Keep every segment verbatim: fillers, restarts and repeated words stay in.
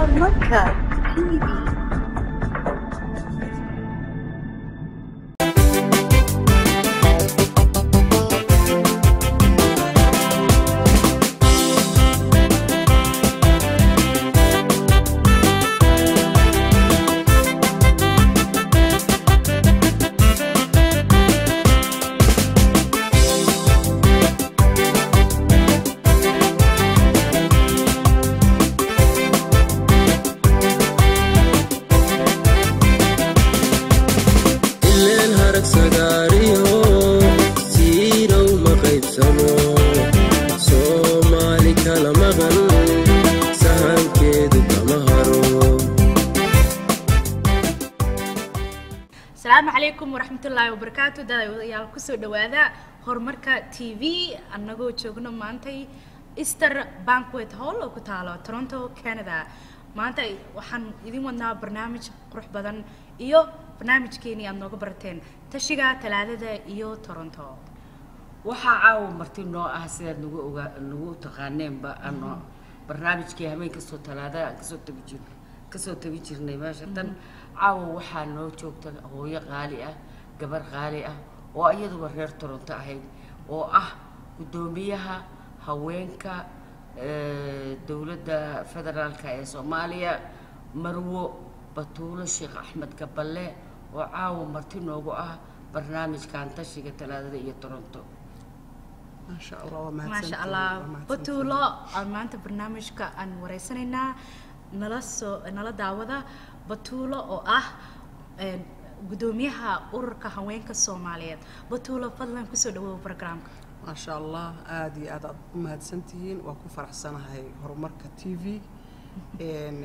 Horumarka T V. السلام عليكم ورحمة الله وبركاته. دا يا كسر دوادا هرمركا تي في أنغو تشوفنا مانتي إستر بانكويت هول أو كتالا تورونتو كندا مانتي وحن يدين ونا برنامج قروح بدن إيو برنامج كيني أنغو برتين تشيغا تلادة إيو تورونتو waxa caaw martii noo ah sida nagu oga nagu taqaaneen ba ano barnaamijkii habeenka soo talaada ka soo tabi jir ka soo tabi jirnay meesha tan caaw waxa noo joogta hooyo qaali ah gabar qaali ah oo iyadu reer Toronto ahayd oo ah gudoomiyaha haweenka ee dawladda federaalka ee Soomaaliya Marwo Batuulo Sheekh Axmed Gaballe oo caaw martii noogu ah barnaamijkan tashiga talaadada iyo Toronto ما شاء الله ما شاء الله بطولة أمانة برنامج كأن ورئيسنا نلصو نلا دعوة بطولة أو أه قدوميها أورك هوين كالصوماليات بطولة فضلا كسودو برنامج ما شاء الله آدي آد أمهات سنتين وأكون فرح سنة هاي هرمركا تي في إن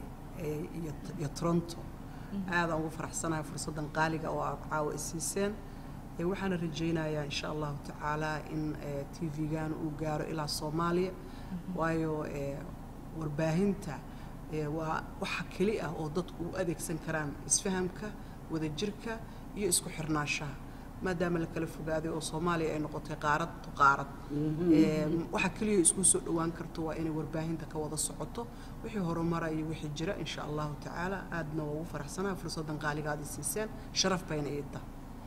يا تورونتو هذا أكون فرح سنة فرصة قالقة أو عاو السيسين waxaan rajaynayaa insha Allah ta'ala in T V-gan uu gaaro ilaa Soomaaliya waayo warbaahinta waa waxa kali ah oo dadku u adeegsan karaan isfahamka wada jirka iyo isku xirnaanshaha maadaama la kala fogaaday oo Soomaaliya ay noqotay qaarad to qaarad waxa kaliya isku soo dhawaan karto waa inay warbaahinta ka wada socoto wixii horumar iyo wixii jira insha Allah ta'ala aadna ugu faraxsanahay fursadan qaaligaad siiseen sharaf bayna iyada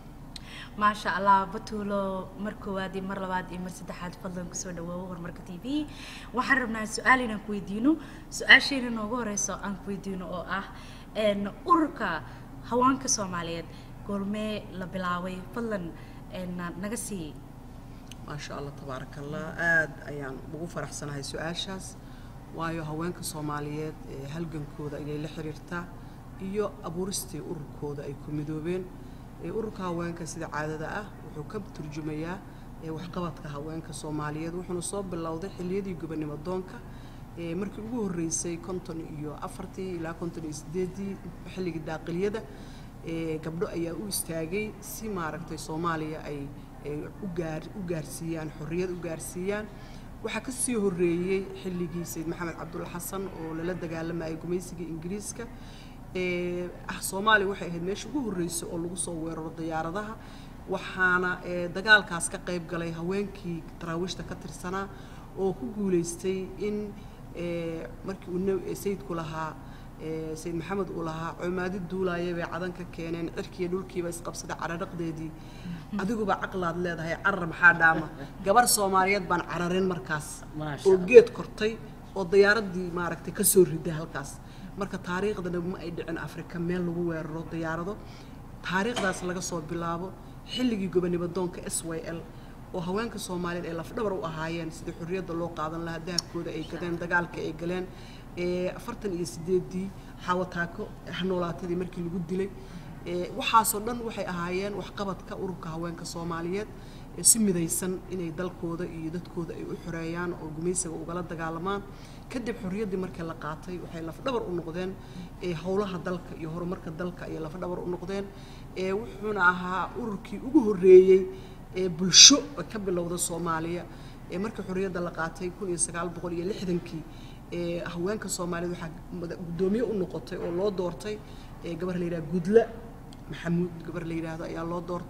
ما شاء الله بطولة مركو وادي مر لوادي مر سدحات فضلا كسر دواء ورمركة تي في وحرمنا سؤالنا كويدينو سؤال شيء نوجو رئيس أن كويدينو أو أه إن أوركا هوان كصوماليات قولمي لبلاوي فضلا إن نجسي ما شاء الله تبارك الله آد أيام بغفر أحسن هاي سؤال شاس وايو هوان كصوماليات هلجن كودا إلى لحريرتا إيو أبورستي أوركودا أي كوميدوبين ururka haweenka sida caadada ah wuxuu ka turjumayaa ee wax qabadka haweenka Soomaaliyeed wuxuu soo bilowday xilliyadii gobonimo doonka ee markii ugu horeysay konton iyo afartii ilaa konton iyo sideed xilligii daaqiliyada ee gabdho ayaa u istaagay si maaragtay Soomaaliya ay u gaar u gaarsiiyaan xorriyad u gaarsiiyaan waxa ka sii horeeyay xilligii Sayid Maxamed Cabdulla Xasan oo la dagaalamay gumaysiga Ingiriiska ee Soomaaliya waxay ahayd meesha ugu horeysay oo lagu soo weeraro diyaaradaha waxaana dagaalkaas ka qayb galay haweenkii taraawishta ka tirsanaa oo ku guuleystay in markii uu sayidku lahaa Sayid Maxamed uu lahaa cumaadi duulaayay bay cadan ka keeneen cirkiga dhulkiiba isqabsada cararaqdeedii adiguba aqlaad leedahay carar maxaa dhaama gabar Soomaaliyeed baan cararin markaas oo geed kortay oo diyaaradii maaragtay ka soo riday halkaas marka taariikhda ma ay dhicin Afrika meel lagu weeraro diyaarado taariikhdaas laga soo bilaabo xilligii gobonimo doonka S Y L oo haweenka Soomaaliyeed ay laf dhabar u ahaayeen sidii xurriyadda loo qaadan lahaa dahabkooda ay gadeen dagaalka ay galeen ee afartan iyo sideed xawataako xanoolaatadii markii lagu dilay ee waxaas oo dhan waxay ahaayeen wax qabadka ururka haweenka Soomaaliyeed si midaysan inay dalkooda iyo dadkooda ay u xoreeyaan oo gumaysiga uga la dagaalamaan kadib xorriyadii markii la qaatay waxay laf dhabar u noqdeen ee hawlaha dalka iyo horumarka dalka ay laf dhabar u noqdeen ee wuxuuna ahaa ururkii ugu horeeyay ee bulsho ka bilowda Soomaaliya ee markii xorriyadda la qaatay kun iyo sagaal boqol iyo lixdan-kii ee haweenka Soomaaliyeed waxa gudoomiye u noqotay oo loo doortay ee gabar la yiraahdo Gudla Maxamuud gabar la yiraahdo ayaa loo doortay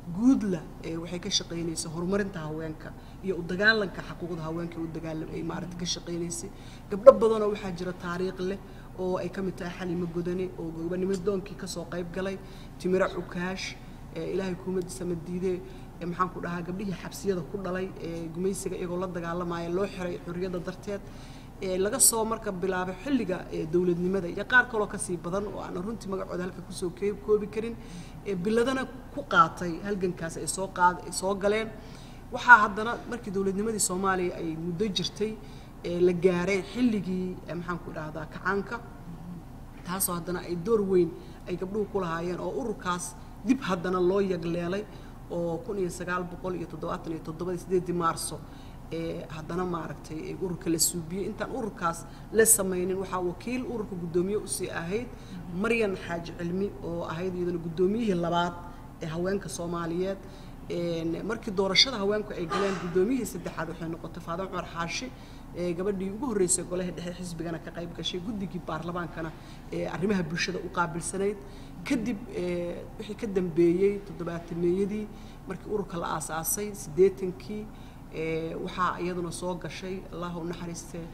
guudla waxay ka shaqeynaysaa horumarinta haweenka iyo u dagaalanka xuquuqda haweenka u dagaalam ay maaragtay ka shaqeynaysay gabdho badan oo waxaa jira taariikh leh oo ay ka mid tahay Xalimo Godane oo gobonimo doonkii ka soo qayb galay Timira Ukaash ilaahay kuumadiisa madiiday maxaan ku dhahaa gabdhihii xabsiyada ku dhalay ee gumaysiga iyagoo la dagaalamaya loo xiray xurriyadda darteed ee laga soo marka bilaabay xilliga dawladnimada iyo qaar kale oo ka sii badan oo aan runtii magacooda halka ku soo koobi karin ee biladana ku qaatay halgankaas ay soo qaad ay soo galeen waxa haddana markii dawladnimadii Soomaaliya ay muddo jirtay ee la gaaray xilligii maxaan ku dhahdaa kacaanka taasoo haddana ay door weyn ay gabdhuhu ku lahaayeen oo ururkaas dib haddana loo yagleelay oo kun iyo sagaal boqol iyo toddobaatan iyo toddoba sideedii Maarso ee haddana maaragtay ururka la suubiyay intaan ururkaas la sameeynin waxa wakiil ururka gudoomiye u sii ahayd Maryan Xaaji Cilmi oo ahayd iyadana gudoomiyihii labaad ee haweenka Soomaaliyeed ee markii doorashada haweenku ay galeen gudoomiyihii saddexaad waxay noqotay Faadimo Cumar Xaashi ee gabadhii ugu horeysay golaha dhexe xisbigana ka qayb gashay guddigii baarlamaankana ee arrimaha bulshada u qaabilsanayd kadib ee wixii ka dambeeyay toddobaatameeyadii markii ururka la aasaasay siddeetankii ee waxa iyaduna soo gashay Allahu naxariistay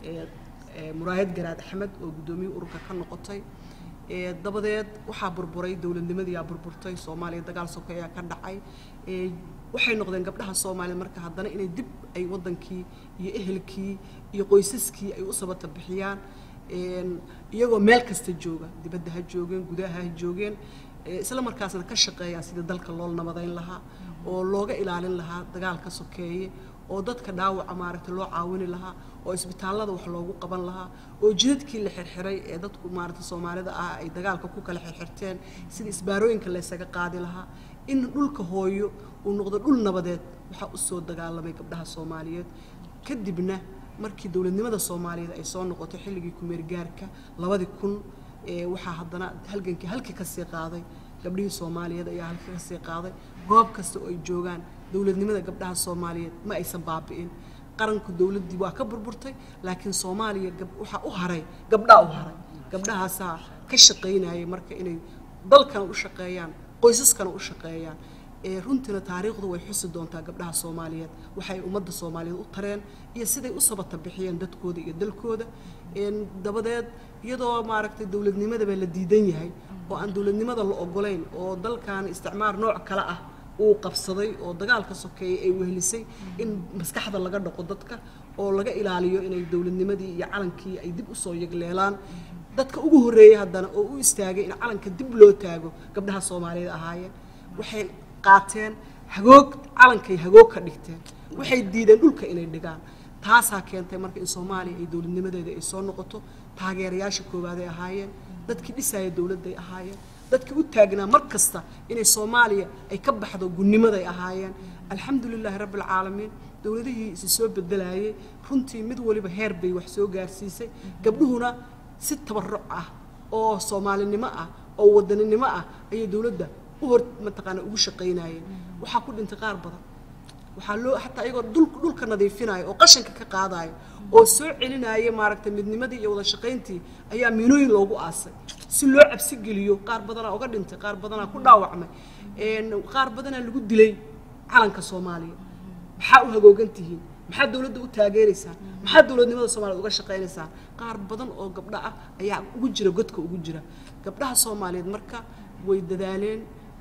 ee Muraayad Garaad Axmed oo gudoomiye ururka ka noqotay ee dabadeed waxa burburay dawladnimadii yaa burburtay Soomaaliya dagaal sokeeya ka dhacay ee waxay noqdeen gabdhaha Soomaaliyeed marka haddana inay dib ay wadankii iyo ehelkii iyo qoysaskii ay u sabata bixiyaan ee iyagoo meel kasta jooga dibadda ha joogeen gudaha ha joogeen isla markaasna ka shaqeeyaan sida dalka loo nabadayn lahaa oo looga ilaalin lahaa dagaalka sokeeye oo dadka dhaawaca maaragtay loo caawin lahaa oo isbitaalada wax loogu qaban lahaa oo jidadkii la xirxiray ee dadku maaragtay Soomaalida ah ay dagaalka ku kala xirxirteen sida isbaarooyinka la isaga qaadi lahaa in dhulka hooyo uu noqdo dhul nabadeed waxa u soo dagaalamay gabdhaha Soomaaliyeed kadibna markii dawladnimada Soomaaliyeed ay soo noqotay xilligii ku meel gaarka labadii kun ee waxa haddana halgankii halkii ka sii qaaday gabdhihii Soomaaliyeed ayaa halkii ka sii qaaday goob kasta oo ay joogaan dawladnimada gabdhaha Soomaaliyeed ma aysan baabi'in qaranku dawladii waa ka burburtay laakiin Soomaaliya waxa u haray gabdhaha u haray gabdhahaas ka shaqeynayay marka inay dalkan u shaqeeyaan qoysaskana u shaqeeyaan ee runtina taariikhdu way xusi doontaa gabdhaha Soomaaliyeed waxay ummadda Soomaaliyeed u tareen iyo siday u sabata bixiyeen dadkooda iyo dalkooda een dabadeed iyadoo maaragtay dawladnimada la diidan yahay oo aan dawladnimada la ogolayn oo dalkan isticmaar nooc kala ah uu qabsaday oo dagaalka sokeeyay ay wehlisay in maskaxda laga dhaqo dadka oo laga ilaaliyo inay dawladnimadii iyo calankii ay dib u soo yagleelaan dadka ugu horeeyay haddana oo u istaagay in calanka dib loo taago gabdhaha Soomaaliyeed ahaayeen waxay qaateen hagoog calankay hagoog ka dhigteen waxay diideen dhulka inay dhigaan taasaa keentay marka in Soomaaliya ay dawladnimadeeda ay soo noqoto taageerayaasha koowaad ay ahaayeen dadkii dhisaya dawladda ay ahaayeen dadkii u taagnaa mar kasta inay Soomaaliya ay ka baxdo gunnimada ay ahaayeen alxamdulilaahi rabbil caalamiin dawladihii is soo bedelayay runtii mid waliba heer bay wax soo gaarsiisay gabdhuhuna si tabarruc ah oo Soomaalinimo ah oo wadaninimo ah ay dawladda u hor mataqaana ugu shaqeynayeen waxa ku dhintay qaar badan waxa loo xataa iyagoo dhulka dhulka nadiifinayo oo qashanka ka qaadayo oo soo celinaya maaragtay midnimadii iyo wada shaqeyntii ayaa miinooyin loogu aasay si loo cabsi geliyo qaar badan oo uga dhintay qaar badan oo ku dhaawacmay een qaar badan lagu dilay calanka Soomaaliya waxa u hagoogantihiin maxaa dawladda u taageeraysaa maxaa dawladnimada Soomaaliya uga shaqeynaysaa qaar badan oo gabdha ah ayaa ugu jira godka ugu jira gabdhaha Soomaaliyeed marka way dadaaleen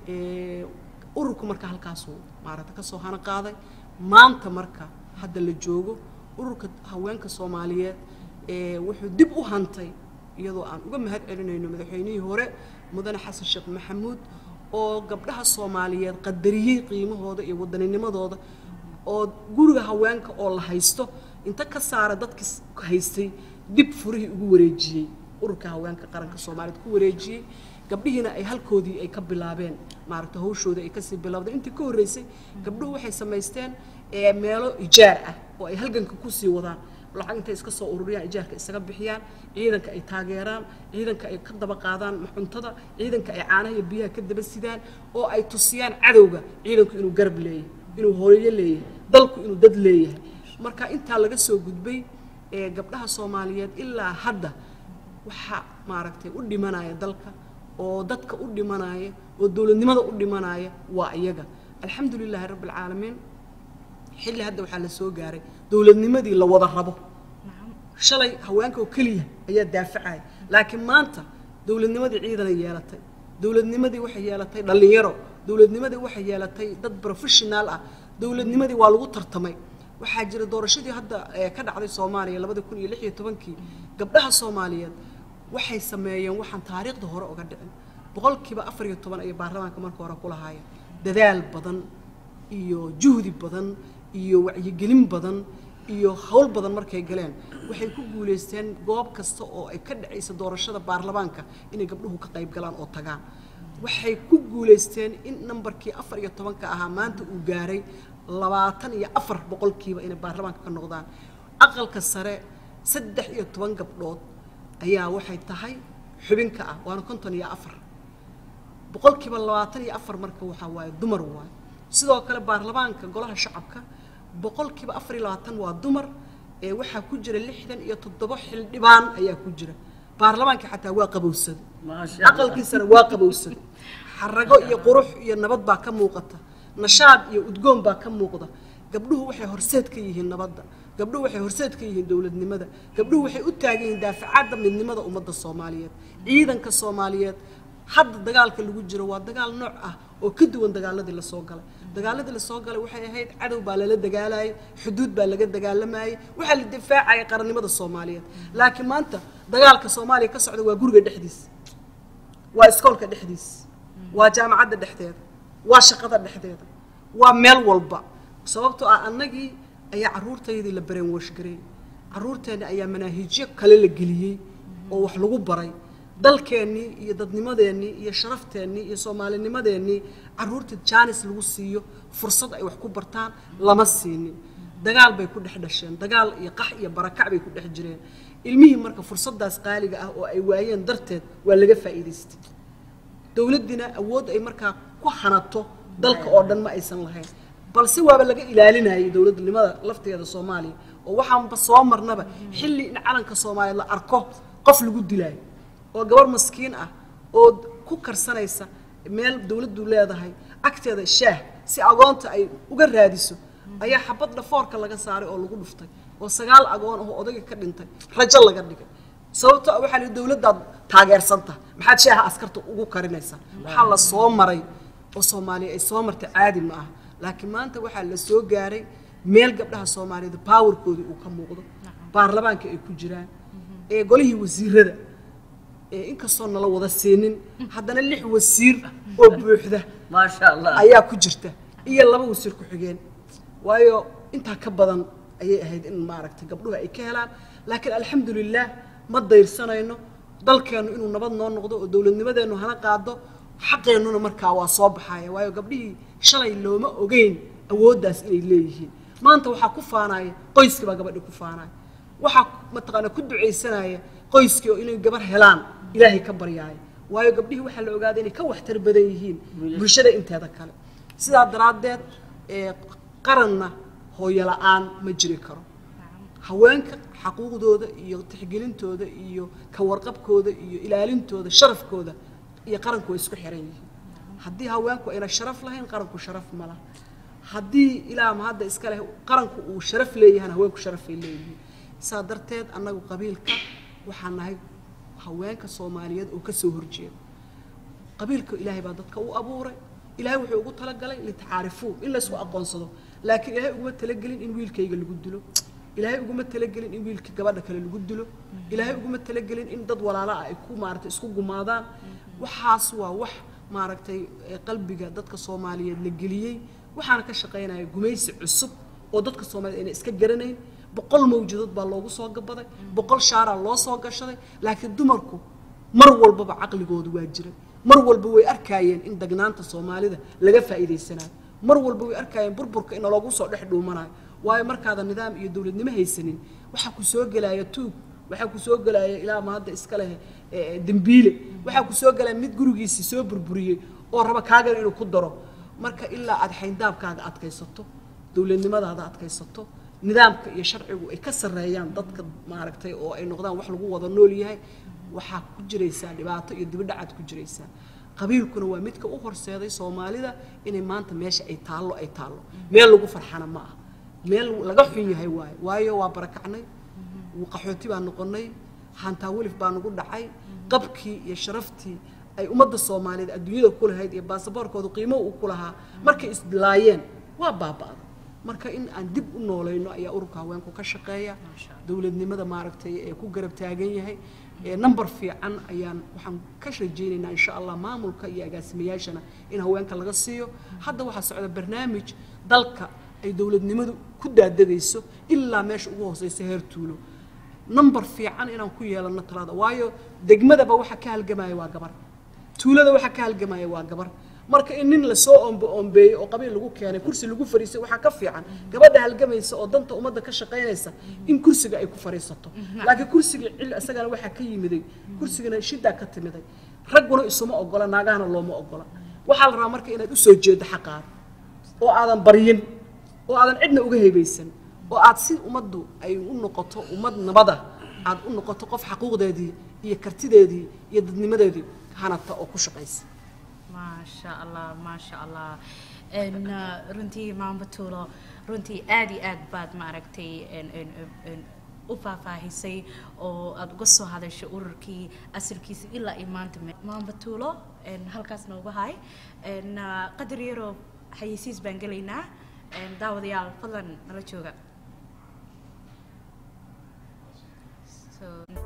ee ururku marka halkaas uu maaragtay ka soo hana qaaday maanta marka hadda la joogo ururka haweenka Soomaaliyeed ee wuxuu dib u hantay iyadoo aan uga mahad celinayno madaxweynihii hore mudane Xasan Sheekh Maxamuud oo gabdhaha Soomaaliyeed qadariyay qiimahooda iyo wadanninimadooda oo guriga haweenka oo la haysto inta ka saara dadkii haystay dib furihii ugu wareejiyay ururka haweenka qaranka Soomaaliyeed ku wareejiyay gabdhihiina ay halkoodii ay ka bilaabeen maaragtay hawshooda ay ka sii bilowday intii ka horeysay gabdhuhu waxay sameysteen ee meelo ijaar ah oo ay halganka ku sii wadaan lacag inta iska soo ururiyaan ijaarka isaga bixiyaan ciidanka ay taageeraan ciidanka ay ka daba qaadaan maxuntada ciidanka ay caanaha iyo biyaha ka daba sidaan oo ay tusiyaan cadowga ciidanku inuu garab leeyahay inuu hooyo leeyahay dalku inuu dad leeyahay marka inta laga soo gudbay ee gabdhaha Soomaaliyeed ilaa hadda waxa maaragtay u dhimanaya dalka oo dadka u dhimanaya oo dawladnimada u dhimanaya waa iyaga alxamdulilaahi rabbi alcaalamiin xilli hadda waxaa la soo gaaray dowladnimadii la wada rabo shalay haweenka oo keliya ayaa daafacay laakiin maanta dowladnimadii ciidanay yeelatay dowladnimadii waxay yeelatay dhalinyaro dowladnimadii waxay yeelatay dad professional ah dowladnimadii waa lagu tartamay waxaa jira doorashadii hadda ka dhacday Soomaaliya laba kun iyo lix iyo toban-kii gabdhaha Soomaaliyeed waxay sameeyeen waxaan taariikhda hore uga dhicin boqolkiiba afar iyo toban ay baarlamaanka marka hore ku lahaayeen dadaal badan iyo juhdi badan iyo wacyigelin badan iyo hawl badan markay galeen waxay ku guuleysteen goob kasta oo ay ka dhacayso doorashada baarlamaanka inay gabdhuhu ka qayb galaan oo tagaan waxay ku guuleysteen in numbarkii afar iyo toban-ka ahaa maanta uu gaaray labaatan iyo afar boqolkiiba inay baarlamaanka ka noqdaan aqalka sare saddex iyo toban gabdhood ayaa waxay tahay xubinka ah waana konton iyo afar boqolkiiba labaatan iyo afar marka waxa waaye dumar waaye sidoo kale baarlamaanka golaha shacabka boqolkiiba afar iyo labaatan waa dumar ee waxaa ku jira lixdan iyo toddoba xildhibaan ayaa ku jira baarlamaanka xataa waa qabowsaday aqalkiisana waa qabowsaday xarago iyo qurux iyo nabad baa ka muuqata nashaad iyo udgoon baa ka muuqda gabdhuhu waxay horseed ka yihiin nabadda gabdhuhu waxay horseed ka yihiin dowladnimada gabdhuhu waxay u taagan yihiin daafacadda midnimada ummadda Soomaaliyeed ciidanka Soomaaliyeed hadda dagaalka lagu jiro waa dagaal nooc ah oo ka duwan dagaaladii la soo galay dagaaladii la soo galay waxay ahayd cadow baa lala dagaalayay xuduud baa laga dagaalamayay waxa la difaacay qarannimada Soomaaliyeed laakiin maanta dagaalka Soomaaliya ka socda waa guriga dhexdiisa waa iskoolka dhexdiisa waa jaamacadda dhexdeeda waa shaqada dhexdeeda waa meel walba sababtoo ah annagii ayaa caruurtaydii la bareen washgareey caruurteena ayaa manaahiijyo kale la geliyay oo wax lagu baray dalkeenni iyo dadnimadeenni iyo sharafteenni iyo Soomaalinimadeenni caruurta jaanis lagu siiyo fursad ay wax ku bartaan lama siinin dagaal bay ku dhex dhasheen dagaal iyo qax iyo barakac bay ku dhex jireen ilmihii marka fursadaas qaaliga ah oo ay waayeen darteed waa laga faa'iideystay dawladina awood ay marka ku hanato dalka oo dhan ma aysan lahayn balse waaba laga ilaalinayay dawladnimada lafteeda Soomaaliya oo waxaan ba soo marnaba xilli in calanka Soomaaliya la arko qof lagu dilay oo gabar maskiin ah oo ku karsanaysa meel dawladdu leedahay agteeda shaah si agoonta ay uga raadiso ayaa xabad dhafoorka laga saaray oo lagu dhuftay oo sagaal agoon oo odayga ka dhintay rajo laga dhigay sababtoo waxa la dawladda taageersanta maxaad shaaha askarta ugu karinaysa waxa la soo maray oo Soomaaliya ay soo martay caadi ma ah laakiin maanta waxa la soo gaaray meel gabdhaha Soomaaliyeed powerkooda uu ka muuqdo baarlamaanka ay ku jiraan ee golihii wasiirada ee inkastoo nala wada siinin haddana lix wasiir oo buuxda ma sha Allah ayaa ku jirta iyo laba wasiir ku xigeen waayo inta ka badan ayay ahayd in maaragtay gabdhuhu ay ka helaan laakiin alxamdulillah ma dayirsanayno dalkeenu inuu nabad noo noqdo oo dawladnimadeenu hana qaado xaqeenuna markaa waa soo baxaya waayo gabdhihii shalay looma ogeyn awooddaas inay leeyihiin maanta waxa ku faanaya qoyska baa gabadha ku faanaya waxa mataqaana ku duceysanaya qoyskii oo inay gabar helaan ilaahay ka baryaay waayo gabdhihii waxa la ogaaday inay ka waxtar badan yihiin bulshada inteeda kale sidaa daraadeed ee qaranna hooyo la'aan ma jiri karo haweenka xaquuqdooda iyo tixgelintooda iyo ka warqabkooda iyo ilaalintooda sharafkooda iyo qaranku way isku xiran yihiin haddii haweenku ayna sharaf lahayn qaranku sharaf ma laha haddii ilaa ma hadda iska leh qaranku uu sharaf leeyahay haweenku sharaf ay leeyihiin saa darteed annagu qabiilka waxaan nahay haweenka Soomaaliyeed oo ka soo horjeeda qabiilka Ilaahay baa dadka u abuuray Ilaahay wuxuu ugu tala galay in taarifu in la isku aqoonsado laakiin Ilaahay ugu tala galin in wiilkayga lagu dilo Ilaahay ugu tala galin in wiilka gabadha kale lagu dilo Ilaahay ugu tala galin in dad walaalo ah ay ku maartay isku gumaadaan waxaas waa wax maaragtay qalbiga dadka Soomaaliyeed la geliyay waxaan ka shaqeynaa gumaysi cusub oo dadka Soomaaliyeed inay iska garanay boqol mawjadad baa loogu soo gabaday boqol shaara loo soo gashaday laakiin dumarku mar walba aqligoodu waa jiray mar walba way arkayeen in dagnaanta Soomaalida laga faa'iideysanayo mar walba way arkayeen burburka in loogu soo dhex dhuumanayo waayo markaada nidaam iyo dawladnimo haysanin waxa ku soo galaya tuug waxa ku soo galaya ilaa ma hadda iska leh dambiile waxa ku soo galay mid gurigiisa soo burburiyay oo raba kaaga inuu ku daro marka ilaa aad xayndaabkaaga adkaysato dawladnimadaada adkaysato nidaamka iyo sharcigu ay ka sareeyaan dadka maaragtay oo ay noqdaan wax lagu wada nool yahay waxa ku jiraysa dhibaato iyo dib u dhac ku jiraysa qabiilkuna waa midka u horseeday Soomaalida inay maanta meesha ay taalo ay taalo meel lagu farxana ma aha meel laga xun yahay waay waayo waa barakacnay qaxooti baan noqonay hantaa walif baan ugu dhacay qabkii iyo sharaftii ay ummadda Soomaalida adduunyada ku lahayd iyo baasaboorkooda qiimo u ku lahaa markay isdilaayeen waa baaba'day marka in aan dib u noolayno ayaa ururka haweenku ka shaqeeya dawladnimada maaragtay ee ku garab taagan yahay ee number fiican ayaan waxaan ka rajaynaynaa insha Allah maamulka iyo agaasimayaashana in haweenka laga siiyo hadda waxa socda barnaamij dalka ay dawladnimadu ku daadagayso ilaa meesha ugu hooseysa heer tuulo number fiican inaan ku yeelano talada waayo degmadaba waxa ka halgamaya waa gabar tuulada waxa ka halgamaya waa gabar marka in nin la soo ombo ombeey oo qabiil lagu keenay kursi lagu fariisay waxa ka fiican gabadha halgamaysa oo danta ummadda ka shaqeynaysa in kursiga ay ku fariisato laakiin kursiga cil asagana waxa ka yimiday kursigana shida ka timiday raguna isuma ogola naagahana looma ogola waxa la rabaa marka inaad u soo jeedo xaqaad oo aadan baryin oo aadan cidna uga heebaysan oo aad si ummaddu ay u noqoto ummad nabada aad u noqoto qof xaquuqdeedii iyo kartideedii iyo dadnimadeedii hanata oo ku shaqeysa ما شاء الله ما شاء الله إن رنتي ما بتوله رنتي آدي آد بعد ما ركتي إن إن إن وفافاهيسي أو أتقصوا هذا الشعور كي أسر كيس إلا إيمان تم ما بتوله إن هالكاس نوبة هاي إن قدر يرو حيسيس بنجلينا إن داود يال فضلا نلتشوجا so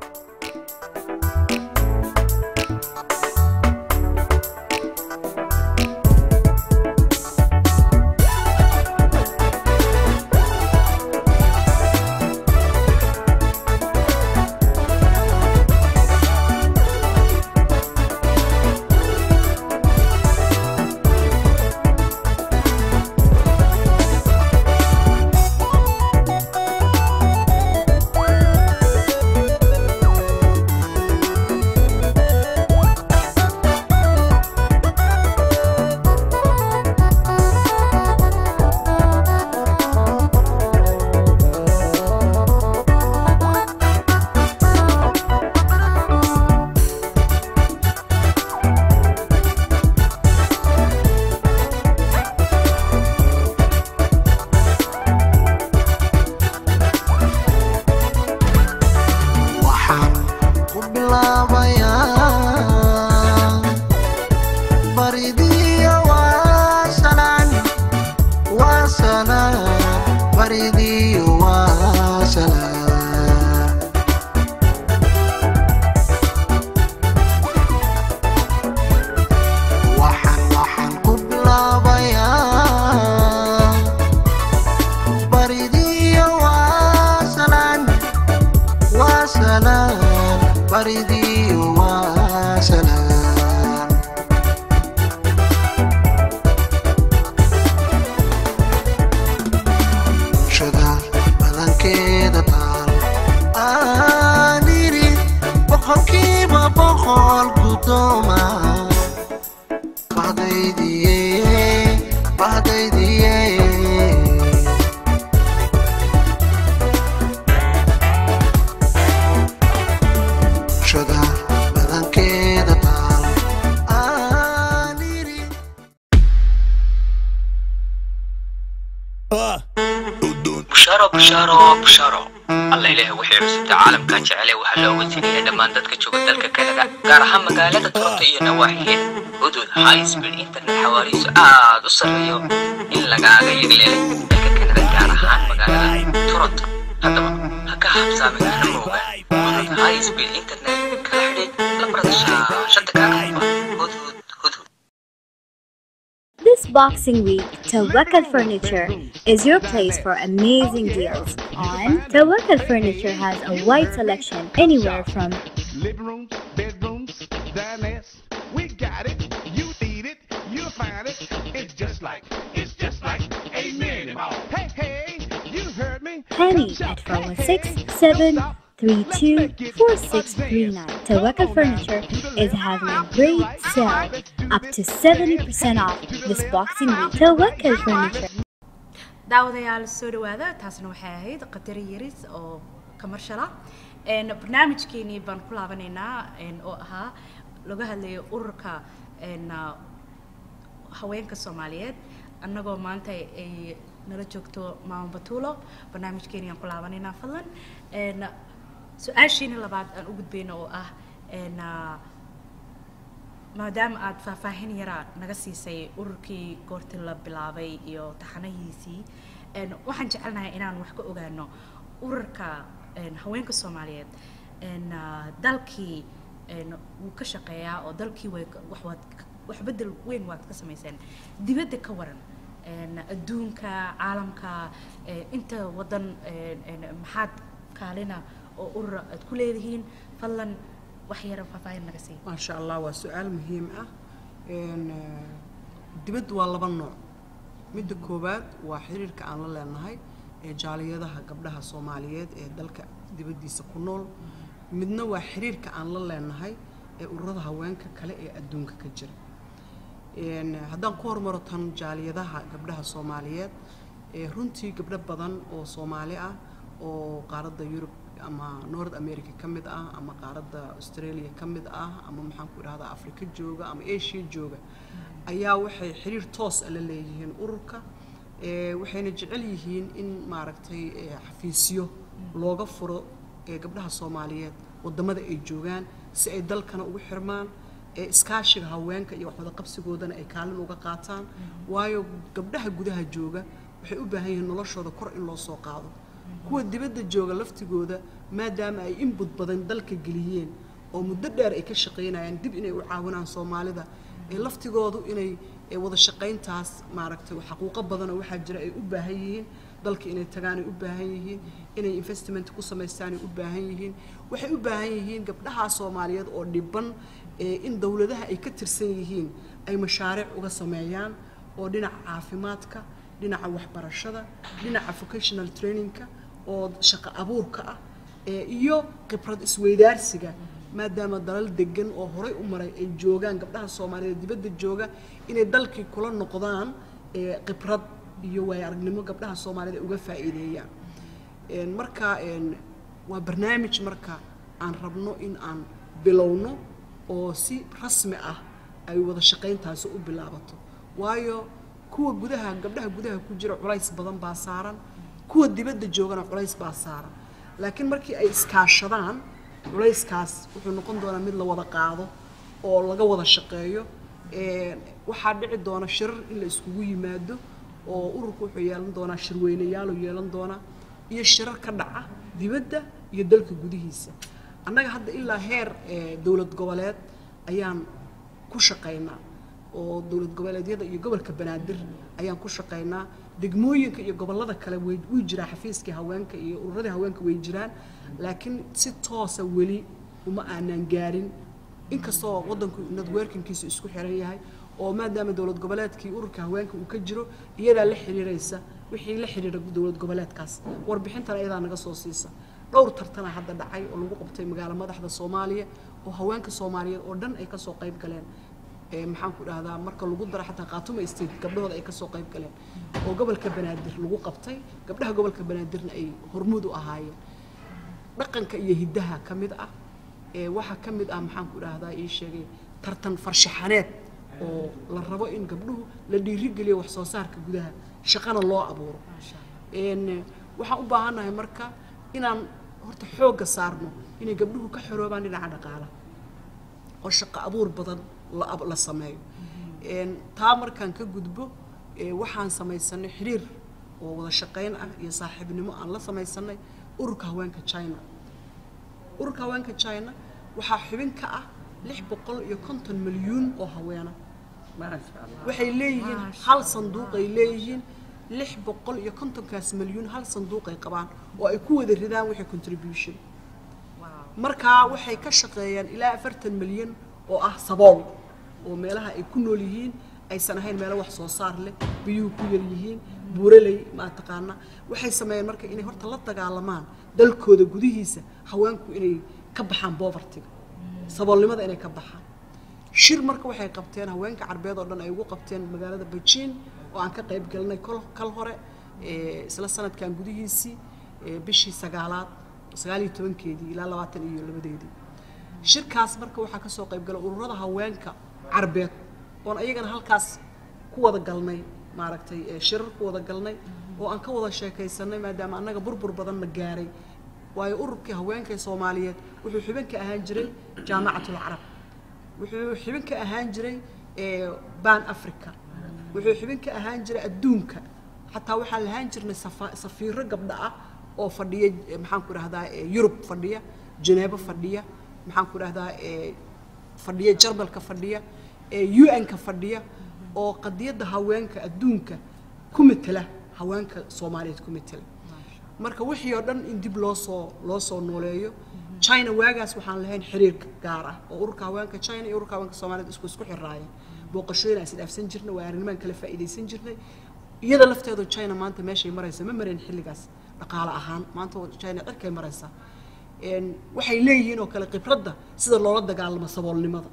بشارة بشارة بشارة الله إله وحي رسول عالم كان جعله وحلا وزيني دمان دتك شو قدلك كندا قارها مقالة ترطية نواحية حدود هاي سبيد إنترنت حوالي ساعات وصريو إن لقى غير ليلة دلك كندا قارها مقالة ترطة هذا ما هكا حبسا من الموقع حدود هاي سبيد إنترنت كلا حديد لبرد شاشة كان حدود حدود. This Boxing Week, Tawakkal Furniture is your place for amazing deals. On Tawakkal Furniture has a wide selection anywhere from living rooms, bedrooms, diners. We got it. You need it. You'll find it. It's just like, it's just like a mini mall. Hey, hey, you heard me. Penny at four one six, seven three two, four six three nine. Tawakkal Furniture is having a great sale, up to seventy percent off this Boxing Week. Tawakkal Furniture. daawadayaal soo dhawaada taasna waxay ahayd qadar yaris oo commercial ah een barnaamijkeeni baan ku laabanaynaa een oo ahaa laga hadlayo ururka een haweenka Soomaaliyeed annagoo maanta ay nala joogto Maama Batuulo barnaamijkeena aan ku laabanayna fadlan een su'aashiina labaad aan u gudbayno oo ah een maadaama aad faahfaahin yara naga siisay ururkii goortii la bilaabay iyo taxanahiisii een waxaan jecelnahay inaan wax ka ogaano ururka een haweenka Soomaaliyeed een dalkii een uu ka shaqeeyaa oo dalkii way wax waad wax bedel weyn waad ka samayseen dibadda ka waran een adduunka caalamka inta wadan een maxaad kaalina oo urur aad ku leedihiin fadlan wax yar faahfaahin naga sii ما شاء الله وسؤال مهم اه ان dibad waa laba nooc mid koobaad waa xiriirka aan la leenahay ee jaaliyadaha gabdhaha Soomaaliyeed ee dalka dibadiisa ku nool midna waa xiriirka aan la leenahay ee ururada haweenka kale ee adduunka ka jira een haddaan ku hormaro tan jaaliyadaha gabdhaha Soomaaliyeed ee runtii gabdho badan oo Soomaali ah oo qaaradda Yurub ama North America kamid ah ama qaaradda Australia kamid ah ama maxaan ku raahdaa Afrika jooga ama Asia jooga ayaa waxay xiriir toos ah la leeyihiin ururka ee waxayna jecel yihiin in maaragtay xafiisyo looga furo ee gabdhaha Soomaaliyeed wadamada ay joogaan si ay dalkana ugu xirmaan ee iskaashiga haweenka iyo wax wada qabsigoodana ay kaalin uga qaataan waayo gabdhaha gudaha jooga waxay u baahan yihiin noloshooda kor in loo soo qaado kuwa dibadda jooga laftigooda maadaama ay input badan dalka geliyeen oo muddo dheer ay ka shaqeynayaan dib inay u caawinaan Soomaalida ee laftigoodu inay wada shaqeyntaas maaragtay xaquuqo badan oo waxa jira ay u baahan yihiin dalka inay tagaan ay u baahan yihiin inay investment ku sameystaan ay u baahan yihiin waxay u baahan yihiin gabdhaha Soomaaliyeed oo dhiban ee in dawladaha ay ka tirsan yihiin ay mashaariic uga sameeyaan oo dhinaca caafimaadka dhinaca waxbarashada dhinaca vocational trainingka oo shaqo abuurka ah ee iyo khibrad isweydaarsiga maadaama dalal degan oo horay u maray ay joogaan gabdhaha Soomaaliyeed dibadda jooga inay dalkii kula noqdaan ee khibrad iyo way aragnimo gabdhaha Soomaaliyeed uga faa'iideeyaan een marka een waa barnaamij marka aan rabno in aan bilowno oo si rasmi ah ay wada shaqeyntaas u bilaabato waayo kuwa gudaha gabdhaha gudaha ku jira culays badan baa saaran kuwa dibadda joogana culays baa saaran laakiin markii ay iskaashadaan culayskaas wuxuu noqon doonaa mid la wada qaado oo laga wada shaqeeyo ee waxa dhici doona shirar in la iskugu yimaado oo ururku wuxuu yeelan doonaa shirweynayaal oo yeelan doona iyo shirar ka dhaca dibadda iyo dalka gudihiisa annaga hadda ilaa heer dawlad goboleed ayaan ku shaqeynaa oo dawlad goboleedyada iyo gobolka Banaadir ayaan ku shaqeynaa degmooyinka iyo gobolada kale way u jiraan xafiiska haweenka iyo ururada haweenka way jiraan laakiin si toos ah wali uma aanan gaarin inkastoo wadanku networking-kiisu isku xiran yahay oo maadaama dawlad goboleedkii ururka haweenka uu ka jiro iyada la xiriiraysa wixii la xiriira dawlad goboleedkaas warbixintan iyada naga soo siisa dhowr tartan hadda dhacay oo lagu qabtay magaalada madaxda Soomaaliya oo haweenka Soomaaliyeed oo dhan ay ka soo qayb galeen ee maxaan ku dhahdaa marka lagu daro xataa Qaatumo State gabdhooda ay ka soo qayb galeen oo gobolka Banaadir lagu qabtay gabdhaha gobolka Banaadirna ay hormuud u ahaayeen dhaqanka iyo hidaha kamid ah ee waxa kamid ah maxaan ku dhahdaa ii sheegay tartan farshaxaneed oo la rabo in gabdhuhu la dhiirigeliyo wax soo saarka gudaha shaqana loo abuuro een waxa u baahanahay marka inaan horta xoog saarno inay gabdhuhu ka xoroobaan dhinaca dhaqaalaha oo shaqo abuur badan la la sameeyo een taa markaan ka gudbo ee waxaan samaysanay xiriir oo wada shaqeyn ah iyo saaxiibnimo aan la samaysanay ururka haweenka China ururka haweenka China waxa xubin ka ah lix boqol iyo konton milyan oo haweena ما شاء الله waxay leeyihiin hal sanduuq ay leeyihiin lix boqol iyo konton kaas milyan hal sanduuq ay qabaan oo ay ku wada ridaan wixii contribution marka waxay ka shaqeeyaan ilaa afartan milyan oo ah sabool oo meelaha ay ku nool yihiin aysan ahayn meel wax soo saar leh biyuhu ku yar yihiin buuraley ma taqaana waxay sameeyeen marka inay horta la dagaalamaan dalkooda gudihiisa haweenku inay ka baxaan poverty saboolnimada inay ka baxaan shir marka waxay qabteen haweenka Carbeed oo dhan ay ugu qabteen magaalada Beijing oo aan ka qayb galnay kal hore ee isla sanadkan gudihiisii bishii sagaalaad sagaal iyo tobankeedii ilaa labaatan iyo labadeedii shirkaas marka waxa ka soo qayb galay ururada haweenka Carbeed oon ayagana halkaas ku wada galnay maaragtay shirar ku wada galnay oo aan ka wada sheekaysanay maadaama annaga burbur badan la gaaray waayo ururkii haweenka Soomaaliyeed wuxuu xubin ka ahaan jiray jaamacatul carab wuxuu xubin ka ahaan jiray ee baan Afrika wuxuu xubin ka ahaan jiray adduunka xataa waxaan lahaan jirnay safiiro gabdha ah oo fadhiya maxaan ku raahdaa Europe fadhiya Geneva fadhiya maxaan ku raahdaa ee fadhiya Jarmalka fadhiya ee U N ka fadhiya oo qadiyada haweenka adduunka ku metela haweenka Soomaaliyeed ku metela marka wixii oo dhan in dib loo soo loo soo nooleeyo China waagaas waxaan lahayn xiriir gaar ah oo ururka haweenka China iyo ururka haweenka Soomaaliyeed isku isku xiraayeen booqashooyin ay isdhaafsan jirnay waa arrimahan kala faa'iideysan jirnay iyada lafteedu China maanta meeshay maraysa ma mareen xilligaas dhaqaale ahaan maanta China cirkay maraysa een waxay leeyihiin oo kala khibradda sida loola dagaalamo saboolnimada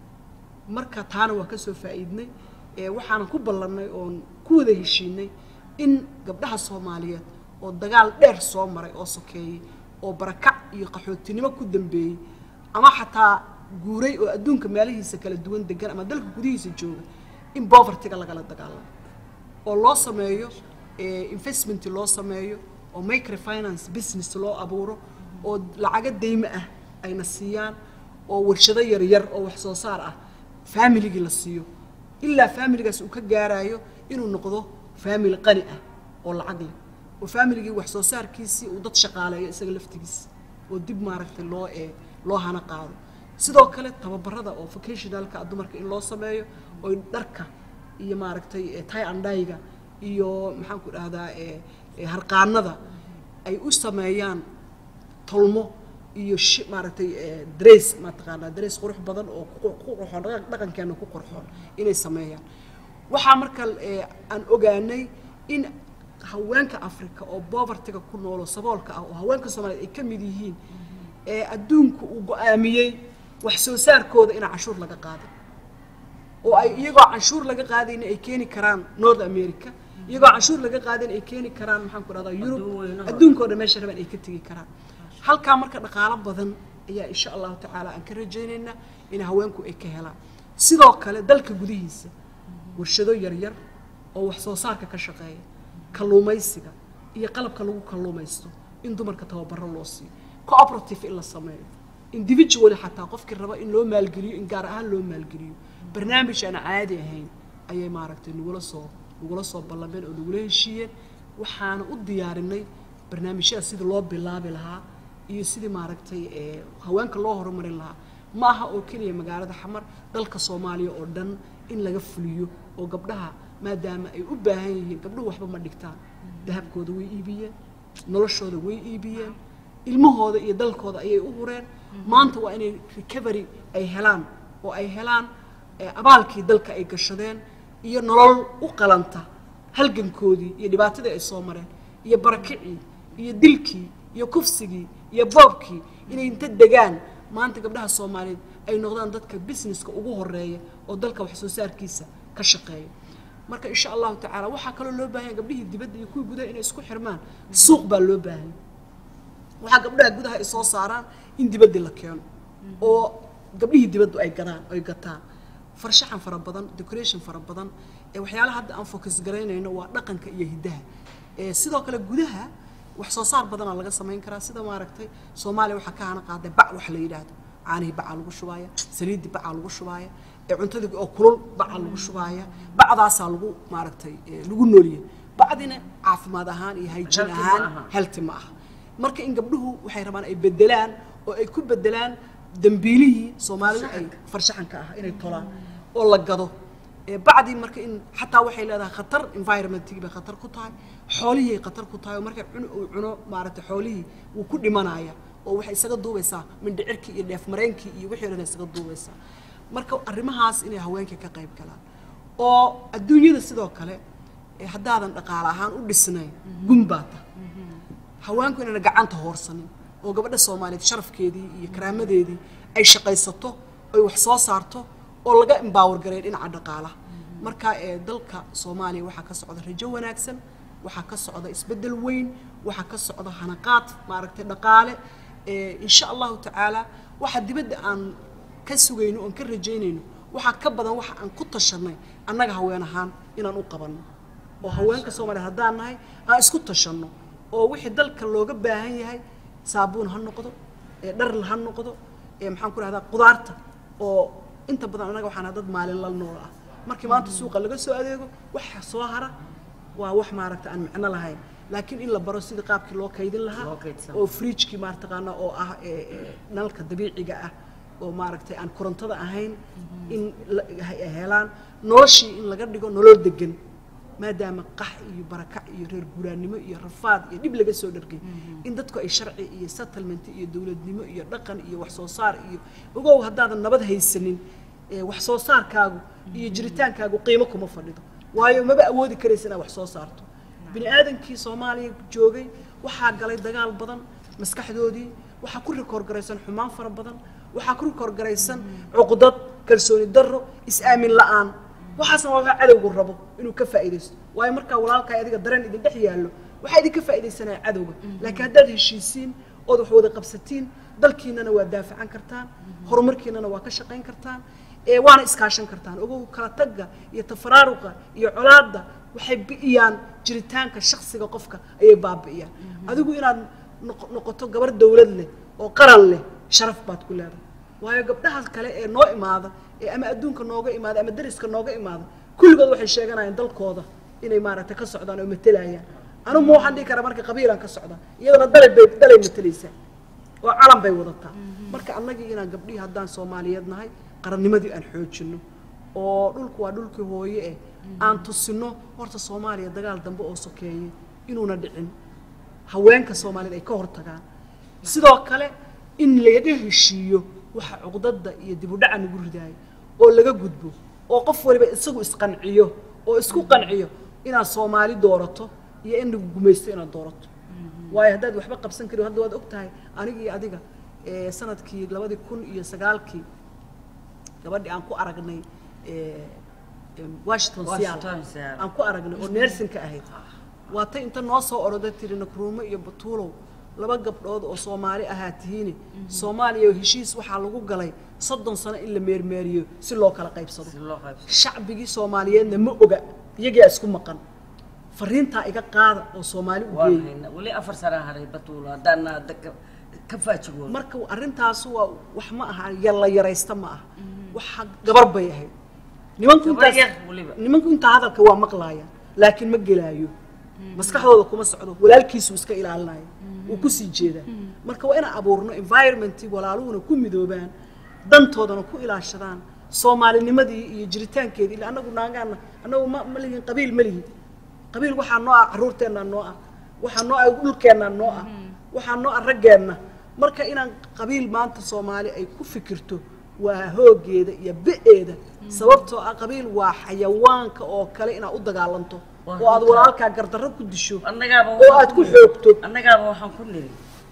marka taana waa ka soo faa'iidnay ee waxaan ku ballanay oo ku wada heshiinay in gabdhaha Soomaaliyeed oo dagaal dheer soo maray oo sokeeyay oo barakac iyo qaxootinimo ku dambeeyay ama xataa guuray oo adduunka meelahiisa kala duwan degan ama dalka gudihiisa jooga in poverty-ga laga dagaalamo oo loo sameeyo ee investment loo sameeyo oo microfinance business loo abuuro oo lacaga deyma ah ayna siiyaan oo warshado yar yar oo wax soo saar ah family-gi la siiyo ilaa family-gaas uu ka gaarayo inuu noqdo family qani ah oo lacag leh oo family-gi wax soo saarkiisii uu dad shaqaaleeyo isaga laftigiisa oo dib maaragtay loo ee loo hana qaado sidoo kale tababarada oo vocationalka dumarka in loo sameeyo oo dharka iyo maaragtay tie and dye-ga iyo maxaan ku dhahdaa ee harqaanada ay u sameeyaan tolmo iyo maaragtay dress ma taqaanaa dress qurux badan oo ku qurxoon dhaqankeena ku qurxoon inay sameeyaan waxa marka aan ogaanay in haweenka Afrika oo poverty-ga ku nool oo saboolka ah oo haweenka Soomaaliyeed ay ka mid yihiin ee adduunku uu go'aamiyay wax soo saarkooda in cashuur laga qaado oo ay iyagoo cashuur laga qaadayna ay keeni karaan North America iyagoo cashuur laga qaadayna ay keeni karaan maxaan ku radaa Europe adduunkooda meesha rabaan ay ka tagi karaan halka marka dhaqaale badan ayaa insha Allah taala aan ka rajaynaynaa in haweenku ay ka helaan sidoo kale dalka gudihiisa warshado yar yar oo wax soo saarka ka shaqeeya kalluumaysiga iyo qalabka lagu kalluumaysto in dumarka tababaro loo siiyo cooperative in la sameeyo individually xataa qofkii raba in loo maalgeliyo in gaar ahaan loo maalgeliyo barnaamij aan caadi ahayn ayay maaragtay nugula soo nugula soo ballameen oo nugula heshiiyeen waxaan u diyaarinay barnaamijyada sida loo bilaabi lahaa iyo sidii maaragtay ee haweenka loo horumarin lahaa ma aha oo kaliya magaalada Xamar dalka Soomaaliya oo dhan in laga fuliyo oo gabdhaha maadaama ay u baahan yihiin gabdhuhu waxba ma dhigtaan dahabkooda way iibiyeen noloshooda way iibiyeen ilmahooda iyo dalkooda ayay u hureen maanta waa inay recovery ay helaan oo ay helaan abaalkii dalka ay gashadeen iyo nolol u qalanta halgankoodii iyo dhibaatadii ay soo mareen iyo barakicii iyo dilkii iyo kufsigii iyo boobkii inay inta degaan maanta gabdhaha Soomaaliyeed ay noqdaan dadka businesska ugu horeeya oo dalka wax soo saarkiisa ka shaqeeya marka insha Allah taala waxa kale loo baahan gabdhihii dibadda iyo kuwa gudaha inay isku xirmaan suuq baa loo baahan waxa gabdhaha gudaha ay soo saaraan in dibadda la keeno oo gabdhihii dibaddu ay garaan ay gataan farshaxan fara badan decoration fara badan ee waxyaalaha hadda aan focus gareynayno waa dhaqanka iyo hidaha ee sidoo kale gudaha wax soo saar badan laga sameyn karaa sida maaragtay Soomaaliya waxa ka hana qaaday bac wax la yiraahdo caanaha bac lagu shubaaya saliid bac lagu shubaaya ee cuntada oo kulul bac lagu shubaaya bacdaas lagu maaragtay lagu nooliyo bacdina caafimaad ahaan iyo hygiene ahaan healthy ma aha marka in gabdhuhu waxay rabaan ay bedelaan oo ay ku bedelaan dambiilihii Soomaaliya ay farshaxanka ah inay tolaan oo la gado ee bacdi marka in xataa waxay leedahay khatar environment-iga ba khatar ku tahay xoolihii khatar ku tahay marka cuno cuno maaragtay xoolihii uu ku dhimanaya oo waxay isaga duubaysaa mindhicirkii iyo dheef mareenkii iyo wixii dhan isaga duubaysaa marka arrimahaas inay haweenka ka qayb galaan oo adduunyada sidoo kale ee haddaadan dhaqaale ahaan u dhisnayn gumbaata haweenku inay gacanta hoorsanin oo gabadha Soomaaliyeed sharafkeedii iyo karaamadeedii ay shaqaysato ay wax soo saarto oo laga empower gareey dhinaca dhaqaalaha marka ee dalka Soomaaliya waxa ka socda rajo wanaagsan waxa ka socda isbedel weyn waxa ka socda hanaqaad maaragtay dhaqaale ee insha Allah taala waxa dibadda aan ka sugayno oo ka rajaynayno waxaa ka badan waxa aan ku tashanay annaga haween ahaan inaan u qabanno oo haweenka Soomaaliyeed haddaan nahay aan isku tashanno oo wixii dalka looga baahan yahay saabuun ha noqdo ee dhar ha noqdo ee maxaan ku rahdaa qudaarta oo inta badan annaga waxaan dad maalin la nool ah markii maanta suuqa laga soo adeego waxa soo hara waa wax maaragta aan macno lahayn laakiin in la baro sidii qaabkii loo kaydin lahaa oo fridge-kii maartaqaana oo ah nalka dabiiciga ah oo maaragtay aan korontada ahayn in helaan noloshii in laga dhigo nolol degan maadaama qax iyo barakac iyo reer guuraanimo iyo rafaad iyo dib laga soo dhargay in dadku ay sharci iyo settlement iyo dawladnimo iyo dhaqan iyo wax soo saar iyo ogow haddaadan nabad haysanin wax soo saarkaagu iyo jiritaankaagu qiimo kuma fadhido waayo maba awoodi karaysa inaad wax soo saarto bini aadankii Soomaaliya joogay waxaa galay dagaal badan maskaxdoodii waxaa ku rikoor garaysan xumaan fara badan waxaa ku rikoor garaysan cuqdad kalsooni darro is-aamin la'aan waxaasna waa cadowgu rabo inuu ka faa'iideysto waayo marka walaalka adiga dareen idin dhex yaallo waxa idin ka faa'iideysanaa cadowga laakiin haddaad heshiisiin oo wax wada qabsatiin dalkiinana waa daafacan kartaan horumarkiinana waa ka shaqayn kartaan ee waana iskaashan kartaan ogow kala tagga iyo tafaraaruqa iyo colaadda waxay bi'iyaan jiritaanka shakhsiga qofka ayay baabi'iyaan adigu inaad noqoto gabar dawlad leh oo qaran leh sharaf baad ku leedahay waayo gabdhaha kale ee noo imaada ee ama adduunka nooga imaada ama dariska nooga imaada kulligood waxay sheeganayaan dalkooda inay maaragtay ka socdaan oo matelayaan anu ma waxaan dhihi karaa marka qabiilan ka socdaan iyadana dalay bay dalay matelaysaa oo calan bay wadataa marka annagii inaan gabdhihii haddaan Soomaaliyeed nahay qarannimadii aan xoojino oo dhulku waa dhulkii hooye eh aan tusino horta Soomaaliya dagaal dambe oo sokeeyay inuuna dhicin haweenka Soomaaliyeed ay ka hortagaan sidoo kale in laga heshiiyo waxa cuqdada iyo dib u dhaca nagu ridaay oo laga gudbo oo qof waliba isagu isqanciyo oo isku qanciyo inaad Soomaali doorato iyo in lagu gumaysto inaad doorato waayo haddaad waxba qabsan karo hadda waad ogtahay aniga iyo adiga ee sanadkii laba kun iyo sagaal kii gabadhii aan ku aragnay ee Washington Seattle aan ku aragnay oo nursing ka ahayd waa tay inta noo soo oroday tirina Kruumo iyo Batuulow laba gabdhood oo Soomaali ahaa tihiin Soomaaliya heshiis waxa lagu galay soddon sano in la meermeeriyo si loo kala qaybsado shacbigii Soomaaliyeedna ma oga iyaga isku maqan fariinta iga qaada oo Soomaali u geeyay wali afar sano haray Batuulo hadana dadka ka faajigo marka arintaas waa wax ma aha yalla yaraysta ma aha waxa gabar bay ahayd nimanku inta nimanku inta hadalka waa maqlaaya laakiin ma gelaayo maskaxdooda kuma socdo walaalkiisu iska ilaalinayo uu ku sii jeeda marka waa ina abuurno environment walaaluhuna ku midoobaan dantoodana ku ilaashadaan Soomaalinimadii iyo jiritaankeedii ila anagu naagaana anagu ma lihin qabiil ma lihin qabiil waxa noo ah caruurteena noo ah waxa noo ah dhulkeena noo ah waxa noo ah raggeena marka inaan qabiil maanta Soomaali ay ku fikirto waa hoogeeda iyo bi'eeda sababtoo ah qabiil waa xayawaanka oo kale ina u dagaalanto oo aad walaalka gardarro ku disho annagaaba oo aad ku xoogto annagaaba waxaan ku niri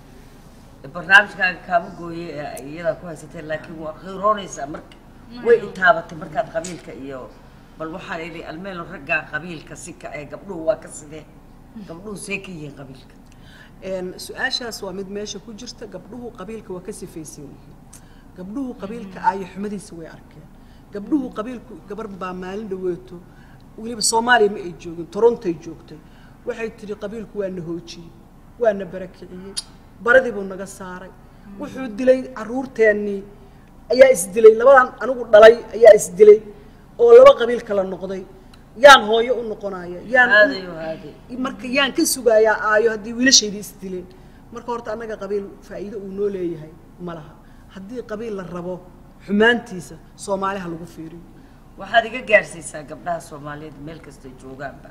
barnaamijkaaga kaama gooyay iyada ku haysatay laakiin waa qiiroonaysa marka way intaabatay markaad qabiilka iyo bal waxaan ilay almeel ragga qabiilka si ka ay gabdhuhu waa ka sidee gabdhuhu see ka yihiin qabiilka een su'aashaas waa mid meesha ku jirta gabdhuhu qabiilka waa ka sifaysan yihiin gabdhuhu qabiilka ay xumadiisa way arkeen gabdhuhu qabiilku gabar baa maalin dhaweeto waliba Soomaaliya ma ay joogin Toronto ay joogtay waxay tiri qabiilku waa nahoojiyay waa na barakiciyay baradii buu naga saaray wuxuu dilay caruurteennii ayaa is dilay labadan anigu dhalay ayaa is dilay oo laba qabiil kala noqday yaan hooyo u noqonaya yaan haaday haaday marka yaan ka sugayaa aayo hadii wiilashaydii is dileen marka horta anaga qabiil faa'iido uu noo leeyahay malaha hadii qabiil la rabo xumaantiisa Soomaaliha lagu fiiriyo waxaad iga gaarsiisaa gabdhaha Soomaaliyeed meel kasta joogaanba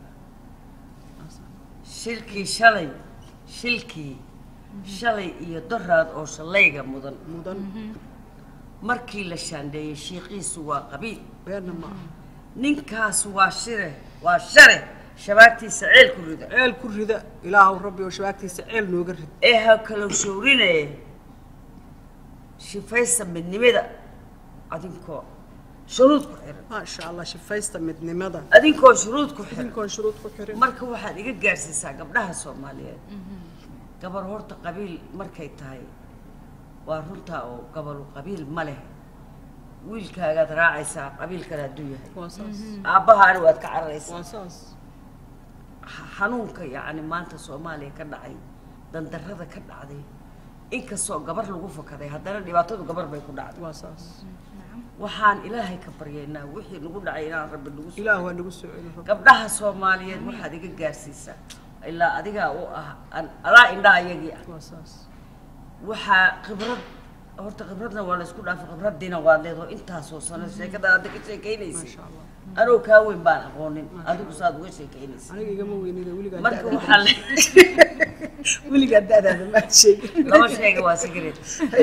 shilkii shalay shilkii shalay iyo daraad oo shalayga mudan mudan markii la shaandeeyay sheeqiisu waa qabiil beerna ma ninkaas waa shire waa share shabaagtiisa ceel ku rida ceel ku rida ilaahu rabbi oo shabaagtiisa ceel nooga rid ee ha kala shoorinay shifaysa midnimada adinkoo shuruud ku xiran ma sha Allah shifaysta midnimada adinkoo shuruud ku xiran adinkoo shuruud ku xiran marka waxaad iga gaarsiisaa gabdhaha Soomaaliyeed gabar horta qabiil markay tahay waa runta oo gabalu qabiil ma leh wiilkaagaad raacaysaa qabiil kale hadduu yahay waa saas aabbahaana waad ka cararaysaa waa saas xanuunka yacni maanta soomaaliya ka dhacay dandarrada ka dhacday inkastoo gabar lagu fakaday haddana dhibaatadu gabar bay ku dhacday waa saas waxaan ilaahay ka baryaynaa wixii nagu dhacay inaan rabbi nagu soo ilaah waa nagu soo celin rabbi gabdhaha soomaaliyeed waxaad iga gaarsiisaa ilaa adigaa u ah an adaa indhaha iyagii ah waa saas waxaa khibrad horta khibradna waa la isku dhaafay khibraddiina waa leedaho intaasoo sano sheekada hadda ka sheekaynaysa maasha allah anoo kaa weyn baan aqoonin adigu saad uga sheekaynaysa aniga igama weynida weligaa marka waxaa la weligaa da'daada ma sheegin lama sheega waa secret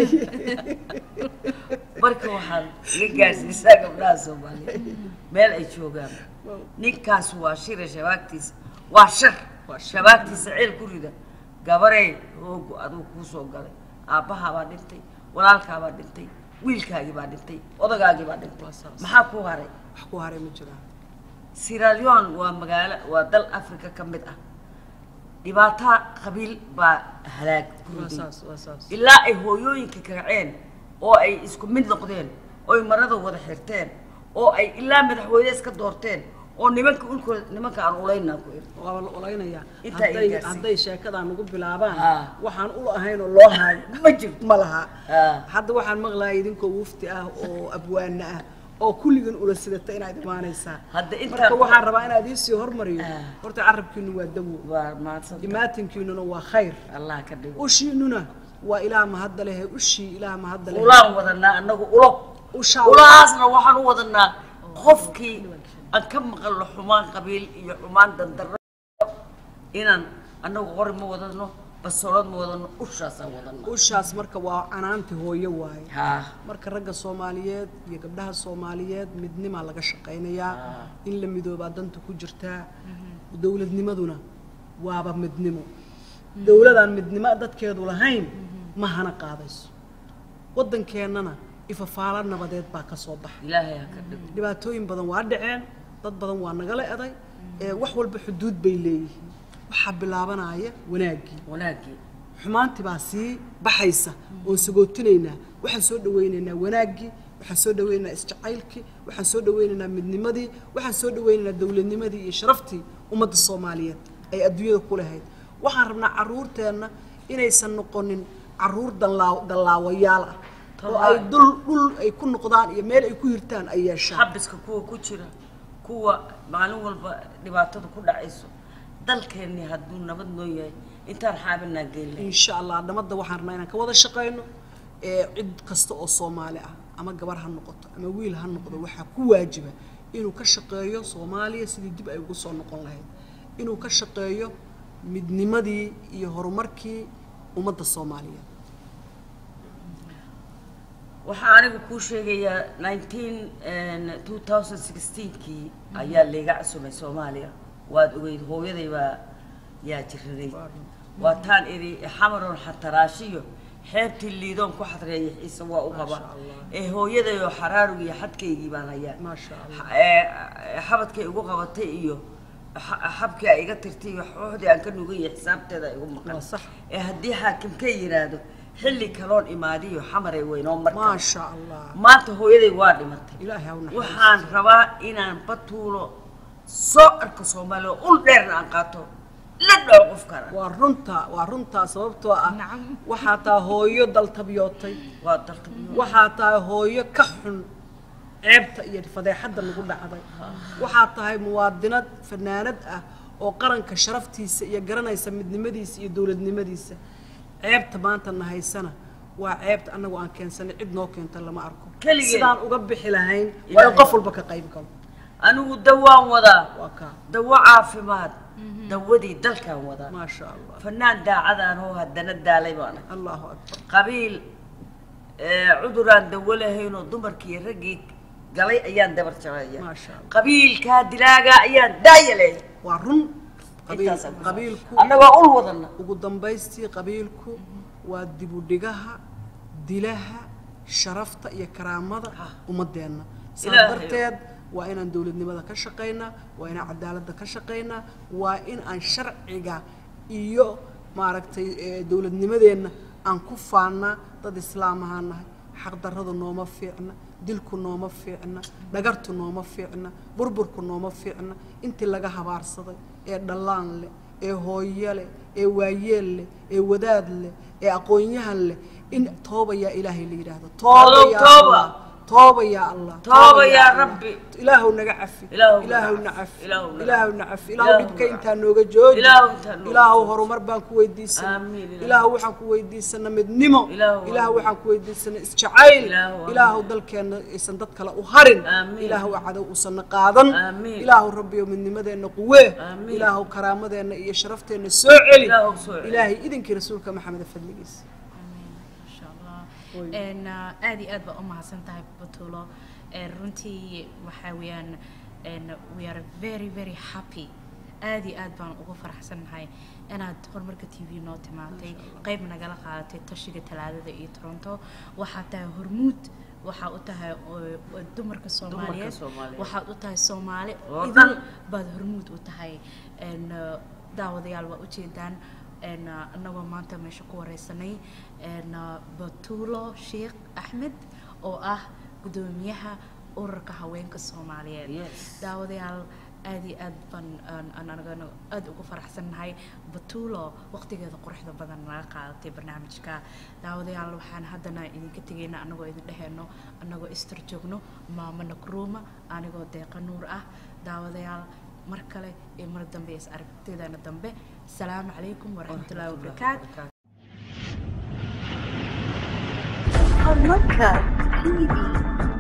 marka waxaad iga gaarsiisaa gabdhaha soomaaliyeed meel ay joogaan ninkaas waa shira shabaagtiisa waa shar shabaagtiisa ceel ku rida gabarey hoogu aduu kuu soo galay aabbahaa baa dhintay walaalkaa baa dhintay wiilkaagii baa dhintay odagaagii baa dhintay maxaa kuu haray wax ku haray ma jiraan Sierra Leone waa magaalo waa dal Afrika ka mid ah dhibaato qabiil baa halaag ku waa riday saas waa saas ilaa ay hooyooyinka kaceen oo ay isku mid noqdeen oo ay marada wada xirteen oo ay ilaa madaxweyne iska doorteen oo nimanka ulkooda nimanka aan ulaynaa ku iri waa la olaynaya Inta ay hadday gaarsiin. hadday sheekadan ugu bilaabaan Ah. waxaan u ahayn oo loo haayo ma jirto ma laha Ah. hadda waxaan maqlaaya idinkoo wufti ah oo abwaana ah oo kulligan ula sidata inaad imaanaysaa Hadda intaan- marka waxaan rabaa inaad iisii hormariyo Ah. horta carabkiinu waa dawo waa maadsan imaatinkiinuna waa khayr allah ka dhigo ushiinuna waa ilaah mahadda lehe ushii ilaah mahadda lehe ulaan wadanaa anagu ulo ushaa ulahaasna waxaan u wadanaa qofkii aan ka maqalno xumaan qabiil iyo xumaan dandarro inaan anagu qori ma wadano basoolad ma wadano ushaasaan wadana ushaas marka waa canaanti hooyo waaye haa marka ragga soomaaliyeed iyo gabdhaha soomaaliyeed midnimaa laga shaqaynayaa in la midoobaa danta ku jirtaa dowladnimaduna waaba midnimo dowladaan midnimo dadkeedu lahayn ma hana qaadayso waddankeennana ifafaalo nabadeed baa ka soo baxa ilaahay ha ka dhigo dhibaatooyin badan waa dhaceen dad badan waa nagala eday ee wax walba xuduud bay leeyihiin waxaa bilaabanaya wanaaggii wanaaggii xumaantii baa sii baxaysa oon sagootinaynaa waxaan soo dhawaynaynaa wanaaggii waxaan soo dhawaynaynaa isjacaylkii waxaan soo dhawaynaynaa midnimadii waxaan soo dhawaynaynaa dowladnimadii iyo sharaftii ummadda soomaaliyeed ay adduunyada ku lahayd waxaan rabnaa carruurteenna inaysan noqonin carruur dallaaw dallaawayaal ah oo ay dul dhul ay ku noqdaan iyo meel ay ku hirtaan ay yeeshaan xabiska kuwa ku jira kuwa maalin walba dhibaatada ku dhacayso dalkeenni hadduu nabad noo yahay intaan xaabinaa geelle insha allah namadda waxaan rabnaa inaan ka wada shaqayno ee cid kasta oo soomaali ah ama gabar ha noqoto ama wiil ha noqdo waxaa ku waajiba inuu ka shaqeeyo soomaaliya sidii dib ay ugu soo noqon lahayd inuu ka shaqeeyo midnimadii iyo horumarkii ummadda soomaaliyeed waxaa anigu kuu sheegayaa nineteen two thousand sixteenkii ayaa layga casumay soomaaliya waad ogeyd hooyaday baa yaa jiraday waa taan idhi xamaroon xataraashiyo xeebtii liidoon ku xadreeya xiise waa u qaba ee hooyaday oo xaraarug iyo xadkaygii baan hayaa maasha allah ee xabadkay igu qabatay iyo xa- xabkii ay iga tirtay iyo xooxdii aan ka nugay iyo xisaabteeda ay igu maqan waa sax ee haddii xaakim ka yiraahdo xilli kaloon imaadiyo xamaray weynoo marka maasha allah maanta hooyaday waa dhimatay ilaahay ha u naxariisto. waxaan rabaa inaan batuulo soo arko soomaaliya ul dheerna aan qaato la dhaco qofkana waa runta waa runta sababtoo ah Nacam. waxaa taa hooyo daltabyootay waa daltabiyo waxaa tahay hooyo ka xun ceebta iyo fadeexadda lagu dhacday waxaa tahay muwaadinad fanaanad ah oo qaranka sharaftiisa iyo garanaysa midnimadiisa iyo dowladnimadiisa ceebta maanta na haysana waa ceebta annagu aan keensanay cid noo keenta lama arko Keligeen. sidaan uga bixi lahayn waa in Ilaahay. qof walba ka qayb galo anigu dawaan wadaa waa kaa dawo caafimaad dawadii dalkaan wadaa maasha allah fanaan daacadaan oo haddana daalay baan ahay allahu akbar qabiil ee, cuduraan dawo lahaynoo dumarkii iyo raggii galay ayaan dabar jaraya maasha allah qabiilkaa dilaagaa ayaan daayalay waa run qabiil intaasaan ku qabiilku annagoo ul wadana ugu dambaystii qabiilku waa dibudhigaha dilaha sharafta iyo karaamada ummadeenna saa Ilaahay. darteed waa inaan dowladnimada ka shaqaynaa waa inaan cadaaladda ka shaqaynaa waa in aan sharciga iyo maaragtay ee, dowladnimadeenna aan ku faannaa dad islaam ahaan nahay xaqdarradu nooma fiicna dilku nooma fiicna dhagartu nooma fiicna burburku nooma fiicna intii laga habaarsaday ee dhallaan leh ee hooyo leh ee waayeel leh ee wadaad leh ee aqoon-yahan leh in tooba yaa ilaahay la yidhaahdo tooba yaa allah tooba yaa allah tooba yaa rabbi ilaahu naga cafi ilaahu na cafi ilaahu na cafi ilaahu dhibka intaa nooga jooji ilaahu horumar baan ku weydiisanay ilaahu waxaan ku weydiisanay midnimo ilaahu waxaan ku weydiisanay isjacayl ilaahu dalkeena aysan dad kale u harin ilaahu cadow uusan qaadan ilaahu rabbiyo midnimadeena quwee ilaahu karaamadeenna iyo sharafteena soo celi ilaahay idinkii rasuulka maxamed fadligiisa ان ادي اد با uma hasantahay Batulo ee runtii waxa weeyaan and we are very very happy ادي اد baan ugu faraxsanahay inaad horumarka T V noo timaatay qayb nagala qaadatay tashiga talaadada iyo Toronto waxa tahay hormuud waxa u tahay dumarka Soomaaliyeed waxa u tahay Soomaali idan baad hormuud u tahay and daawadayaal waa u jeedaan ان anagoo maanta meesha ku wareysanay ان Batulo Sheekh Ahmed oo ah gudoomiyaha ururka haweenka Soomaaliyeed daawadayaal aad iyo aad ban anaga aad ugu faraxsanahay Batulo waqtigeeda quruxda badan naga qaadatay barnaamijka daawadayaal waxaan haddana idinka tageynaa anagoo idin dhaheeno anagoo istar joogno maama Nakruuma anigoo deeqa nuur ah daawadayaal مركلة مرة دمبي أسألك تيدا ندمبي السلام عليكم ورحمة الله وبركاته. هرمكة تي في